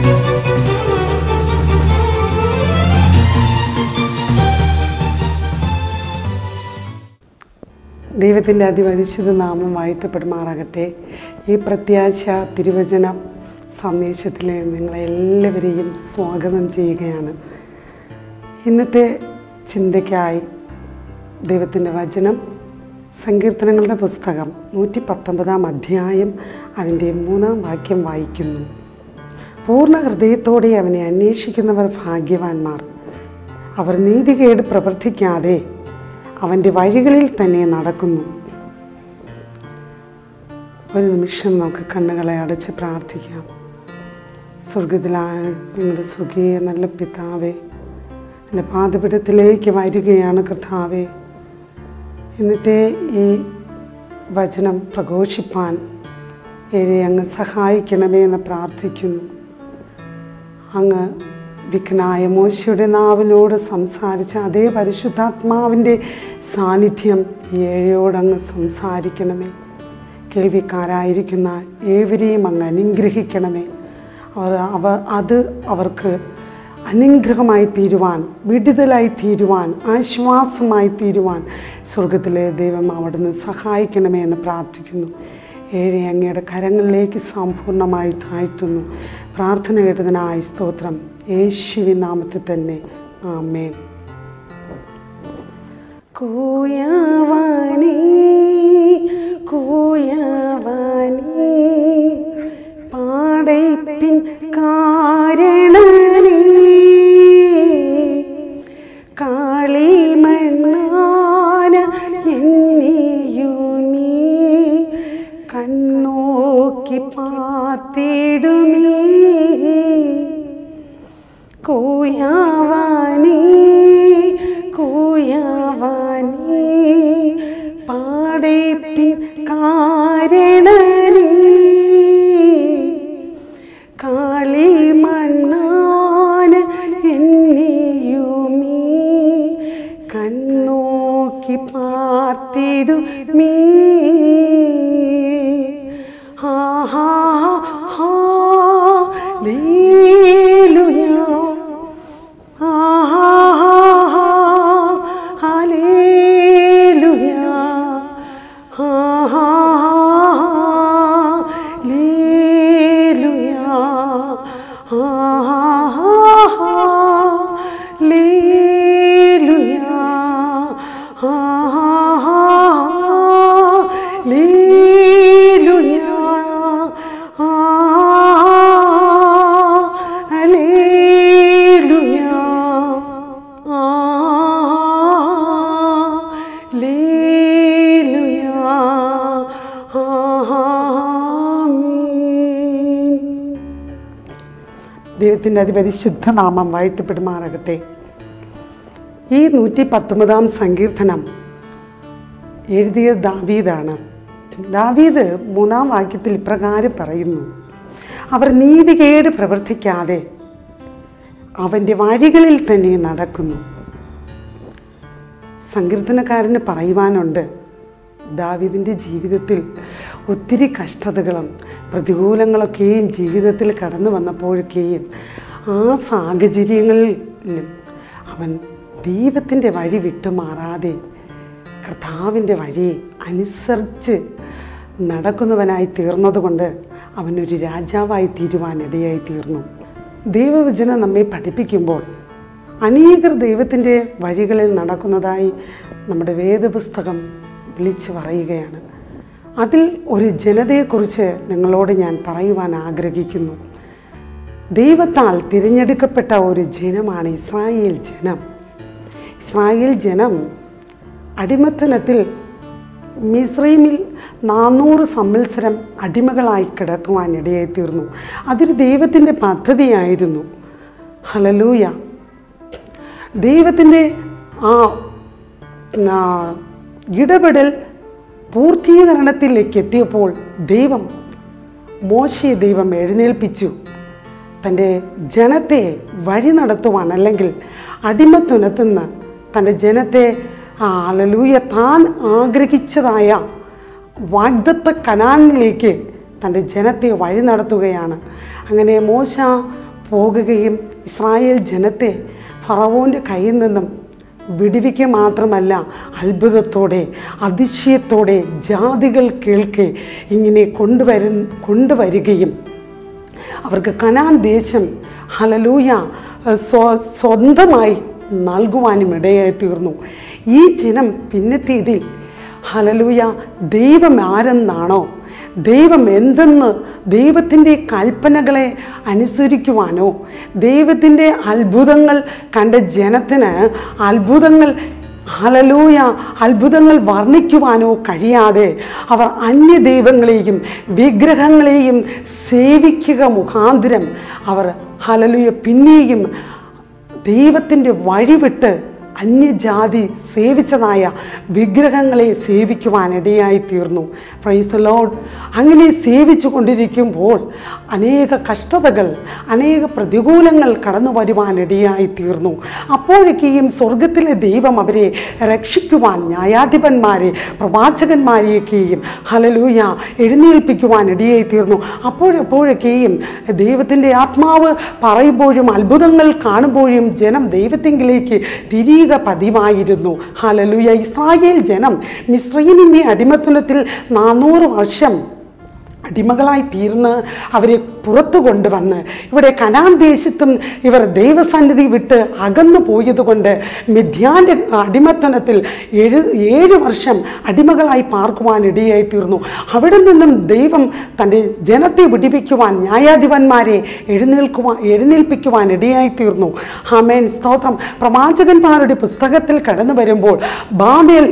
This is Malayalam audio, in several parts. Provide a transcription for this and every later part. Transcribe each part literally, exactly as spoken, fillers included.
ദൈവത്തിൻ്റെ അതിപരിശുദ്ധ നാമം വാഴ്ത്തപ്പെടുമാറാകട്ടെ. ഈ പ്രത്യാശ തിരുവചന സന്ദേശത്തിൽ നിങ്ങളെല്ലാവരെയും സ്വാഗതം ചെയ്യുകയാണ്. ഇന്നത്തെ ചിന്തയ്ക്കായി ദൈവത്തിൻ്റെ വചനം സങ്കീർത്തനങ്ങളുടെ പുസ്തകം നൂറ്റി പത്തൊമ്പതാം അധ്യായം അതിൻ്റെ മൂന്നാം വാക്യം വായിക്കുന്നു. പൂർണ്ണ ഹൃദയത്തോടെ അവനെ അന്വേഷിക്കുന്നവർ ഭാഗ്യവാന്മാർ. അവർ നീതികേട് പ്രവർത്തിക്കാതെ അവൻ്റെ വഴികളിൽ തന്നെ നടക്കുന്നു. ഒരു നിമിഷം നമുക്ക് കണ്ണുകളെ അടച്ച് പ്രാർത്ഥിക്കാം. സ്വർഗത്തിലായ നിങ്ങളുടെ സ്വർഗീയ നല്ല പിതാവേ, എൻ്റെ പാദപീഠത്തിലേക്ക് വരികയാണ് കർത്താവേ. ഇന്നത്തെ ഈ വചനം പ്രഘോഷിപ്പാൻ ഏറെ അങ്ങ് സഹായിക്കണമേ എന്ന് പ്രാർത്ഥിക്കുന്നു. അങ്ങ് വിഘ്നായ മോശയുടെ നാവിനോട് സംസാരിച്ച അതേ പരിശുദ്ധാത്മാവിൻ്റെ സാന്നിധ്യം ഈ ഏഴയോടങ്ങ് സംസാരിക്കണമേ. കേൾവിക്കാരായിരിക്കുന്ന ഏവരെയും അങ്ങ് അനുഗ്രഹിക്കണമേ. അവർ അവ അത് അവർക്ക് അനുഗ്രഹമായി തീരുവാൻ, വിടുതലായി തീരുവാൻ, ആശ്വാസമായി തീരുവാൻ സ്വർഗത്തിലെ ദൈവം അവിടുന്ന് സഹായിക്കണമേ എന്ന് പ്രാർത്ഥിക്കുന്നു. ഏഴ് അങ്ങയുടെ കരങ്ങളിലേക്ക് സമ്പൂർണ്ണമായി താഴ്ത്തുന്നു. പ്രാർത്ഥന കേട്ടതിനായി സ്തോത്രം. യേശുവിൻ നാമത്തിൽ തന്നെ ആമേൻ. കൂയവാനീ കൂയവാനീ പാടൈപ്പിൻ കാരണനീ കാളിമണ്ണാന എന്നിയുമീ കണ്ണോക്കി പാർത്തിടുമീ. കൂയവാനീ കൂയവാനീ പാടൈപ്പിൻ കാരണനീ കാളിമണ്ണാന എന്നിയുമീ കണ്ണോക്കി പാർത്തിടുമീ. ഹാ ഹാ ഹാ ഹല്ലേലൂയ, ഹാ ഹാ ഹാ ഹല്ലേലൂയ, ഹാ ഹാ ഹല്ലേലൂയ, ഹാ ഹാ ഹല്ലേലൂയ, ഹാ ഹാ ഹല്ലേലൂയ, ഹാ ഹല്ലേലൂയ, ഹല്ലേലൂയ, ആമേൻ. ദൈവത്തിൻ്റെ അതിപരിശുദ്ധ നാമം വാഴ്ത്തപ്പെടുമാറാകട്ടെ. ഈ നൂറ്റി പത്തൊമ്പതാം സങ്കീർത്തനം എഴുതിയ ദാവീദാണ്. ദാവീദ് മൂന്നാം വാക്യത്തിൽ ഇപ്രകാരം പറയുന്നു: അവർ നീതികേട് പ്രവർത്തിക്കാതെ അവൻ്റെ വഴികളിൽ തന്നെ നടക്കുന്നു. സങ്കീർത്തനക്കാരന് പറയുവാനുണ്ട്, ദാവീദിൻ്റെ ജീവിതത്തിൽ ഒത്തിരി കഷ്ടതകളും പ്രതികൂലങ്ങളൊക്കെയും ജീവിതത്തിൽ കടന്നു വന്നപ്പോഴൊക്കെയും ആ സാഹചര്യങ്ങളിലും അവൻ ദൈവത്തിൻ്റെ വഴി വിട്ടുമാറാതെ കർത്താവിൻ്റെ വഴി അനുസരിച്ച് നടക്കുന്നവനായി തീർന്നതുകൊണ്ട് അവനൊരു രാജാവായി തീരുവാനിടയായി തീർന്നു. ദൈവവചനം നമ്മെ പഠിപ്പിക്കുമ്പോൾ അനേകർ ദൈവത്തിൻ്റെ വഴികളിൽ നടക്കുന്നതായി നമ്മുടെ വേദപുസ്തകം വിളിച്ചു പറയുകയാണ്. അതിൽ ഒരു ജനതയെക്കുറിച്ച് നിങ്ങളോട് ഞാൻ പറയുവാൻ ആഗ്രഹിക്കുന്നു. ദൈവത്താൽ തിരഞ്ഞെടുക്കപ്പെട്ട ഒരു ജനമാണ് ഇസ്രായേൽ ജനം. ഇസ്രായേൽ ജനം അടിമത്തനത്തിൽ മിസ്രൈമിൽ നാനൂറ് സംവത്സരം അടിമകളായി കിടക്കുവാനിടയായി തീർന്നു. അതൊരു ദൈവത്തിൻ്റെ പദ്ധതിയായിരുന്നു. ഹല്ലേലൂയ. ദൈവത്തിൻ്റെ ആ ഇടപെടൽ പൂർത്തീകരണത്തിലേക്ക് എത്തിയപ്പോൾ ദൈവം മോശയെ ദൈവം എഴുന്നേൽപ്പിച്ചു. തൻ്റെ ജനത്തെ വഴി നടത്തുവാൻ, അല്ലെങ്കിൽ അടിമത്തനത്തുനിന്ന് തൻ്റെ ജനത്തെ ഹല്ലേലൂയ താൻ ആഗ്രഹിച്ചതായ വാഗ്ദത്ത കനാനിലേക്ക് തൻ്റെ ജനത്തെ വഴി നടത്തുകയാണ്. അങ്ങനെ മോശ പോകുകയും ഇസ്രായേൽ ജനത്തെ ഫറവോൻ്റെ കയ്യിൽ നിന്നും വിടുവിക്കുക മാത്രമല്ല, അത്ഭുതത്തോടെ അതിശയത്തോടെ ജാതികൾ കേൾക്കെ ഇങ്ങനെ കൊണ്ടുവരു കൊണ്ടുവരികയും അവർക്ക് കനാൻ ദേശം ഹല്ലേലൂയ സ്വ സ്വന്തമായി നൽകുവാനും ഇടയായി തീർന്നു. ഈ ജനം പിന്നത്തേതിൽ ഹല്ലേലൂയ ദൈവം ആരെന്നാണോ, ദൈവം എന്തെന്ന് ദൈവത്തിൻ്റെ കൽപ്പനകളെ അനുസരിക്കുവാനോ, ദൈവത്തിൻ്റെ അത്ഭുതങ്ങൾ കണ്ട ജനത്തിന് അത്ഭുതങ്ങൾ ഹല്ലേലൂയ അത്ഭുതങ്ങൾ വർണ്ണിക്കുവാനോ കഴിയാതെ അവർ അന്യദൈവങ്ങളെയും വിഗ്രഹങ്ങളെയും സേവിക്കുക മുഖാന്തരം അവർ ഹല്ലേലൂയ പിന്നെയും ദൈവത്തിൻ്റെ വഴിവിട്ട് അന്യജാതി സേവിച്ചതായ വിഗ്രഹങ്ങളെ സേവിക്കുവാനിടയായി തീർന്നു. Praise the lord. അങ്ങനെ സേവിച്ചു കൊണ്ടിരിക്കുമ്പോൾ അനേക കഷ്ടതകൾ, അനേക പ്രതികൂലങ്ങൾ കടന്നു വരുവാനിടയായി തീർന്നു. അപ്പോഴൊക്കെയും സ്വർഗത്തിലെ ദൈവം അവരെ രക്ഷിക്കുവാൻ ന്യായാധിപന്മാരെ, പ്രവാചകന്മാരെയൊക്കെയും ഹല്ലേലൂയ എഴുന്നേൽപ്പിക്കുവാനിടയായി തീർന്നു. അപ്പോഴപ്പോഴൊക്കെയും ദൈവത്തിൻ്റെ ആത്മാവ് പറയുമ്പോഴും അത്ഭുതങ്ങൾ കാണുമ്പോഴും ജനം ദൈവത്തിങ്കിലേക്ക് തിരികെ പതിവായിരുന്നു. ഹല്ലേലൂയ. ഇസ്രായേൽ ജനം മിസ്രയീമിൻ്റെ അടിമത്തത്തിൽ നാനൂറ് വർഷം അടിമകളായി തീർന്ന് അവരെ പുറത്തു കൊണ്ടുവന്ന് ഇവിടെ കനാൻ ദേശത്തും ഇവർ ദൈവസന്നിധി വിട്ട് അകന്നു പോയതുകൊണ്ട് മിദ്യാൻ്റെ അടിമത്തനത്തിൽ ഏഴ് ഏഴ് വർഷം അടിമകളായി പാർക്കുവാനിടയായി തീർന്നു. അവിടെ നിന്നും ദൈവം തൻ്റെ ജനത്തെ വിടിപ്പിക്കുവാൻ ന്യായാധിപന്മാരെ എഴുന്നേൽക്കുവാൻ എഴുന്നേൽപ്പിക്കുവാൻ ഇടയായി തീർന്നു. ആമേൻ, സ്തോത്രം. പ്രവാചകന്മാരുടെ പുസ്തകത്തിൽ കടന്നു വരുമ്പോൾ ബാബേൽ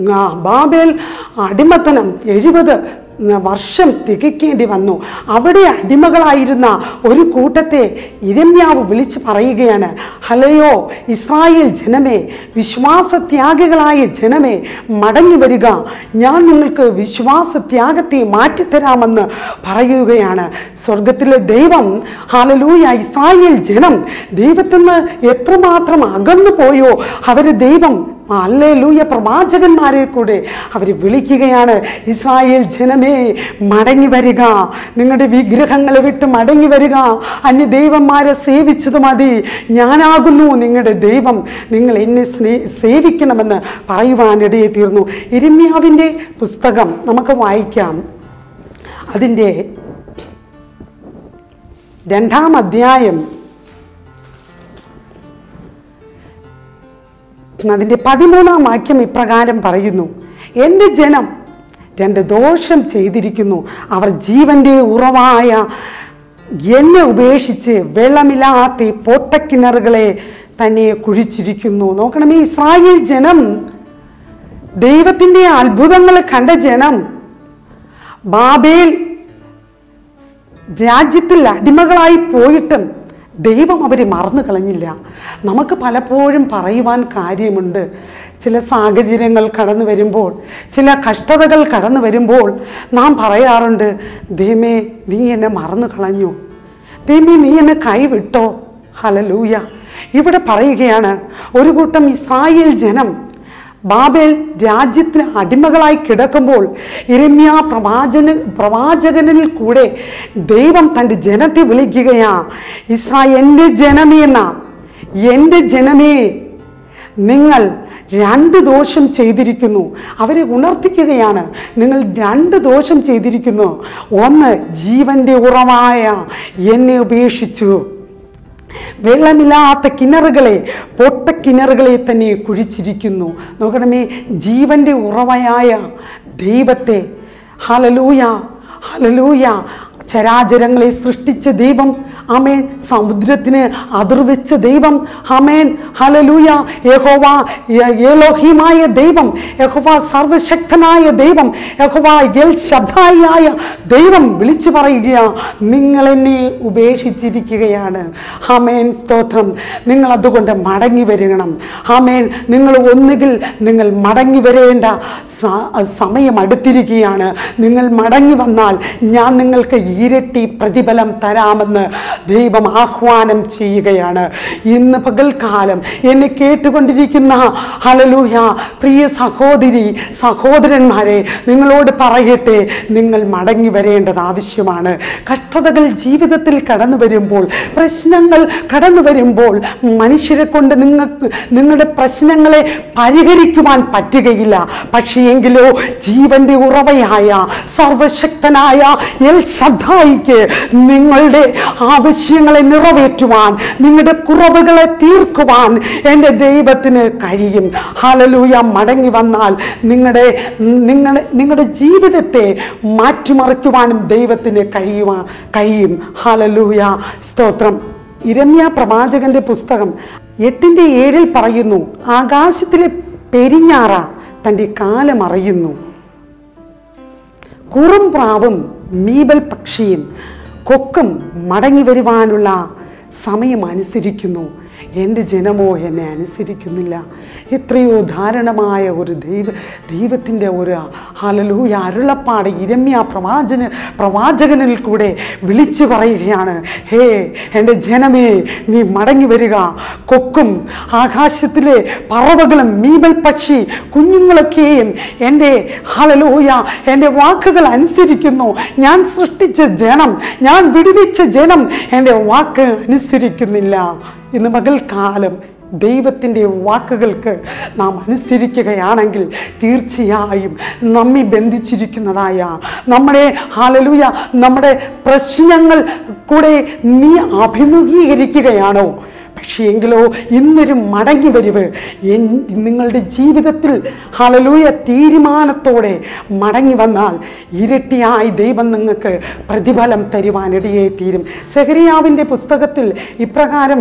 ബാബേൽ അടിമത്തനം എഴുപത് വർഷം തികയ്ക്കേണ്ടി വന്നു. അവിടെ അടിമകളായിരുന്ന ഒരു കൂട്ടത്തെ ഇരമ്യാവ് വിളിച്ച് പറയുകയാണ്, ഹലയോ ഇസ്രായേൽ ജനമേ, വിശ്വാസത്യാഗികളായ ജനമേ, മടങ്ങി വരിക, ഞാൻ നിങ്ങൾക്ക് വിശ്വാസത്യാഗത്തെ മാറ്റിത്തരാമെന്ന് പറയുകയാണ്. സ്വർഗത്തിലെ ദൈവം ഹല്ലേലൂയ ഇസ്രായേൽ ജനം ദൈവത്തിൽ നിന്ന് എത്രമാത്രം അകന്നു പോയോ അവരെ ദൈവം ഹല്ലേലൂയ പ്രവാചകന്മാരെ കൂടെ അവർ വിളിക്കുകയാണ്, ഇസ്രായേൽ ജനമേ മടങ്ങി വരിക, നിങ്ങളുടെ വിഗ്രഹങ്ങളെ വിട്ട് മടങ്ങി വരിക, അന്യ ദൈവന്മാരെ സേവിച്ചത് മതി, ഞാനാകുന്നു നിങ്ങളുടെ ദൈവം, നിങ്ങൾ എന്നെ സ്നേ സേവിക്കണമെന്ന് പറയുവാനിടയെ തീർന്നു. യിരെമ്യാവിൻ്റെ പുസ്തകം നമുക്ക് വായിക്കാം. അതിൻ്റെ രണ്ടാം അധ്യായം അതിൻ്റെ പതിമൂന്നാം വാക്യം ഇപ്രകാരം പറയുന്നു, എൻ്റെ ജനം രണ്ട് ദോഷം ചെയ്തിരിക്കുന്നു, അവർ ജീവൻ്റെ ഉറവായ എന്നെ ഉപേക്ഷിച്ച് വെള്ളമില്ലാത്ത പൊട്ടക്കിണറുകളെ തന്നെ കുഴിച്ചിരിക്കുന്നു. നോക്കണമേ, ഇസ്രായേൽ ജനം ദൈവത്തിൻ്റെ അത്ഭുതങ്ങൾ കണ്ട ജനം ബാബേൽ രാജ്യത്തിൽ അടിമകളായി പോയിട്ടും ദൈവം അവരെ മറന്നു കളഞ്ഞില്ല. നമുക്ക് പലപ്പോഴും പറയുവാൻ കാര്യമുണ്ട്. ചില സാഹചര്യങ്ങൾ കടന്നു വരുമ്പോൾ, ചില കഷ്ടതകൾ കടന്നു വരുമ്പോൾ നാം പറയാറുണ്ട്, ദൈവമേ നീ എന്നെ മറന്നു കളഞ്ഞു, ദൈവമേ നീ എന്നെ കൈവിട്ടോ. ഹല്ലേലൂയ. ഇവിടെ പറയുകയാണ്, ഒരു കൂട്ടം ഇസ്രായേൽ ജനം ബാബേൽ രാജ്യത്തിന് അടിമകളായി കിടക്കുമ്പോൾ യിരെമ്യാ പ്രവാചന പ്രവാചകനിൽ കൂടെ ദൈവം തൻ്റെ ജനത്തെ വിളിക്കുകയാ, ഇസ്രായേൽ എൻ്റെ ജനമേ എന്ന എൻ്റെ ജനമേ, നിങ്ങൾ രണ്ട് ദോഷം ചെയ്തിരിക്കുന്നു. അവരെ ഉണർത്തിക്കുകയാണ്, നിങ്ങൾ രണ്ട് ദോഷം ചെയ്തിരിക്കുന്നു. ഒന്ന്, ജീവൻ്റെ ഉറവായ എന്നെ ഉപേക്ഷിച്ചു, വെള്ളമില്ലാത്ത കിണറുകളെ പൊട്ടക്കിണറുകളെ തന്നെ കുഴിച്ചിരിക്കുന്നു. നോക്കണമേ, ജീവൻ്റെ ഉറവയായ ദൈവത്തെ, ഹല്ലേലൂയ ഹല്ലേലൂയ, ചരാചരങ്ങളെ സൃഷ്ടിച്ച ദൈവം, ആമേൻ, സമുദ്രത്തിന് അതിർവെച്ച ദൈവം, ആമേൻ, ഹല്ലേലൂയ, യഹോവ എലോഹീമായ ദൈവം, യഹോവ സർവശക്തനായ ദൈവം, യഹോവ എൽ ശദ്ദായിയായ ദൈവം വിളിച്ചു പറയുക, നിങ്ങൾ എന്നെ ഉപേക്ഷിച്ചിരിക്കുകയാണ്. ആമേൻ, സ്തോത്രം. നിങ്ങൾ അതുകൊണ്ട് മടങ്ങി വരണം. ആമേൻ, നിങ്ങൾ ഒന്നുകിൽ നിങ്ങൾ മടങ്ങി വരേണ്ട സമയം അടുത്തിരിക്കുകയാണ്. നിങ്ങൾ മടങ്ങി വന്നാൽ ഞാൻ നിങ്ങൾക്ക് ഇരട്ടി പ്രതിഫലം തരാമെന്ന് ദൈവം ആഹ്വാനം ചെയ്യുകയാണ്. ഇന്ന് പകൽക്കാലം എന്നെ കേട്ടുകൊണ്ടിരിക്കുന്ന ഹല്ലേലൂയ പ്രിയ സഹോദരി സഹോദരന്മാരെ, നിങ്ങളോട് പറയട്ടെ, നിങ്ങൾ മടങ്ങി വരേണ്ടത് ആവശ്യമാണ്. കഷ്ടതകൾ ജീവിതത്തിൽ കടന്നു വരുമ്പോൾ, പ്രശ്നങ്ങൾ കടന്നു വരുമ്പോൾ മനുഷ്യരെ കൊണ്ട് നിങ്ങൾക്ക് നിങ്ങളുടെ പ്രശ്നങ്ങളെ പരിഹരിക്കുവാൻ പറ്റുകയില്ല. പക്ഷേ എങ്കിലോ ജീവന്റെ ഉറവയായ സർവശക്തനായ എൽ ശദ്ദായിക്ക് നിങ്ങളുടെ ആവശ്യങ്ങളെ നിറവേറ്റുവാൻ, നിങ്ങളുടെ കുറവുകളെ തീർക്കുവാൻ എൻ്റെ ദൈവത്തിന് കഴിയും. ഹല്ലേലൂയ. മടങ്ങി വന്നാൽ നിങ്ങളുടെ നിങ്ങളുടെ നിങ്ങളുടെ ജീവിതത്തെ മാറ്റിമറിക്കുവാനും ദൈവത്തിന് കഴിയുവാൻ കഴിയും. ഹല്ലേലൂയ. സ്തോത്രം. ഇരമ്യ പ്രവാചകന്റെ പുസ്തകം എട്ടിൻ്റെ ഏഴിൽ പറയുന്നു, ആകാശത്തിലെ പെരിഞ്ഞാറ തൻ്റെ കാലം അറിയുന്നു, കുറുംപ്രാവും മീബൽ പക്ഷിയും കൊക്കും മടങ്ങി വരുവാനുള്ള സമയം അനുസരിക്കുന്നു, എൻ്റെ ജനമോ എന്നെ അനുസരിക്കുന്നില്ല. എത്രയോ ധാരണമായ ഒരു ദൈവ ദൈവത്തിൻ്റെ ഒരു ഹല്ലേലൂയ അരുളപ്പാട് ഇരമ്യ പ്രവാചന പ്രവാചകനിൽ കൂടെ വിളിച്ചു പറയുകയാണ്. ഹേ എൻ്റെ ജനമേ, നീ മടങ്ങി വരിക. കൊക്കും ആകാശത്തിലെ പറവകളും മീബൽ പക്ഷി കുഞ്ഞുങ്ങളൊക്കെയും എൻ്റെ ഹല്ലേലൂയ എൻ്റെ വാക്കുകൾ അനുസരിക്കുന്നു. ഞാൻ സൃഷ്ടിച്ച ജനം, ഞാൻ വിടുവിച്ച ജനം എൻ്റെ വാക്ക് അനുസരിക്കുന്നില്ല. ഇന്ന് പകൽക്കാലം ദൈവത്തിൻ്റെ വാക്കുകൾക്ക് നാം അനുസരിക്കുകയാണെങ്കിൽ തീർച്ചയായും നമ്മെ ബന്ധിച്ചിരിക്കുന്നതായ നമ്മുടെ ഹല്ലേലൂയ നമ്മുടെ പ്രശ്നങ്ങൾ കൂടെ നീ അഭിമുഖീകരിക്കുകയാണോ? പക്ഷേ എങ്കിലോ ഇന്നൊരു മടങ്ങി വരവ് നിങ്ങളുടെ ജീവിതത്തിൽ ഹല്ലേലൂയ തീരുമാനത്തോടെ മടങ്ങി വന്നാൽ ഇരട്ടിയായി ദൈവം നിങ്ങൾക്ക് പ്രതിഫലം തരുവാനിടയായി തീരും. സെഖരിയാവിൻ്റെ പുസ്തകത്തിൽ ഇപ്രകാരം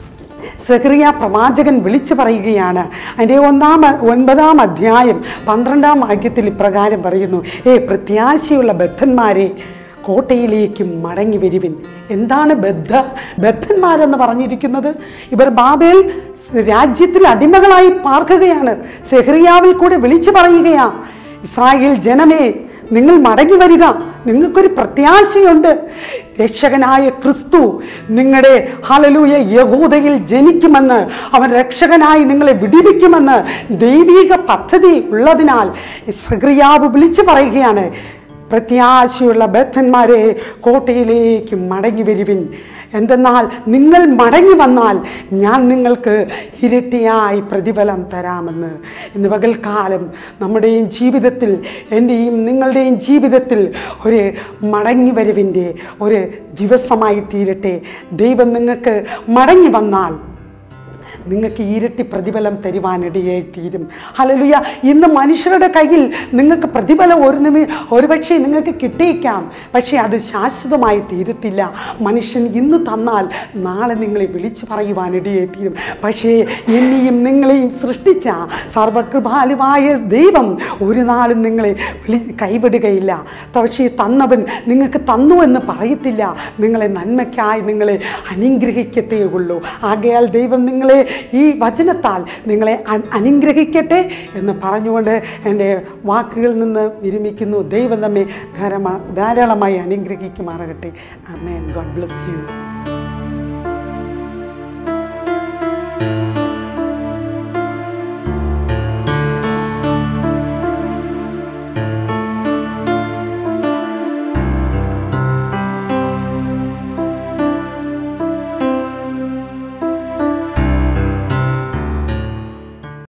സെഖറിയ പ്രവാചകൻ വിളിച്ചു പറയുകയാണ്. അതിൻ്റെ ഒന്നാം ഒൻപതാം അധ്യായം പന്ത്രണ്ടാം വാക്യത്തിൽ ഇപ്രകാരം പറയുന്നു, ഏ പ്രത്യാശയുള്ള ബദ്ധന്മാരെ കോട്ടയിലേക്ക് മടങ്ങി വരുവിൻ. എന്താണ് ബദ്ധ ബദ്ധന്മാരെന്ന് പറഞ്ഞിരിക്കുന്നത്? ഇവർ ബാബേൽ രാജ്യത്തിൽ അടിമകളായി പാർക്കുകയാണ്. സെഖറിയാവിൽ കൂടെ വിളിച്ചു പറയുകയാ, ഇസ്രായേൽ ജനമേ, നിങ്ങൾ മടങ്ങി വരിക, നിങ്ങൾക്കൊരു പ്രത്യാശയുണ്ട്. രക്ഷകനായ ക്രിസ്തു നിങ്ങളുടെ ഹല്ലേലൂയ യഹൂദയിൽ ജനിക്കുമെന്ന്, അവൻ രക്ഷകനായി നിങ്ങളെ വിടിവിക്കുമെന്ന് ദൈവിക പദ്ധതി ഉള്ളതിനാൽ സെഖറിയാവ് വിളിച്ചു പറയുകയാണ്, പ്രത്യാശയുള്ള ബദ്ധന്മാരെ കോട്ടയിലേക്ക് മടങ്ങി വരുവിൻ. എന്തെന്നാൽ നിങ്ങൾ മടങ്ങി വന്നാൽ ഞാൻ നിങ്ങൾക്ക് ഇരട്ടിയായി പ്രതിഫലം തരാമെന്ന്. ഇന്ന് പകൽക്കാലം നമ്മുടെയും ജീവിതത്തിൽ, എൻ്റെയും നിങ്ങളുടെയും ജീവിതത്തിൽ ഒരു മടങ്ങി വരവിൻ്റെ ഒരു ദിവസമായി തീരട്ടെ. ദൈവം നിങ്ങൾക്ക് മടങ്ങി വന്നാൽ നിങ്ങൾക്ക് ഇരട്ടി പ്രതിഫലം തരുവാനിടയായി തീരും. ഹല്ലേലൂയ. ഇന്ന് മനുഷ്യരുടെ കയ്യിൽ നിങ്ങൾക്ക് പ്രതിഫലം ഒരു നിമി ഒരുപക്ഷെ നിങ്ങൾക്ക് കിട്ടിയേക്കാം, പക്ഷേ അത് ശാശ്വതമായി തീരത്തില്ല. മനുഷ്യൻ ഇന്ന് തന്നാൽ നാളെ നിങ്ങളെ വിളിച്ചു പറയുവാനിടയായി തീരും. പക്ഷേ എന്നെയും നിങ്ങളെയും സൃഷ്ടിച്ച സർവകൃപാലുവായ ദൈവം ഒരു നാളും നിങ്ങളെ വിളി കൈവിടുകയില്ല. പക്ഷേ തന്നവൻ നിങ്ങൾക്ക് തന്നു എന്ന് പറയത്തില്ല, നിങ്ങളെ നന്മയ്ക്കായി നിങ്ങളെ അനുഗ്രഹിക്കത്തേ ഉള്ളൂ. ആകയാൽ ദൈവം നിങ്ങളെ ഈ വചനത്താൽ നിങ്ങളെ അനുഗ്രഹിക്കട്ടെ എന്ന് പറഞ്ഞുകൊണ്ട് എൻ്റെ വാക്കുകളിൽ നിന്ന് വിരമിക്കുന്നു. ദൈവം നമ്മെ ധാരാളമായി അനുഗ്രഹിക്കുമാറാകട്ടെ. ആമേൻ. God bless U.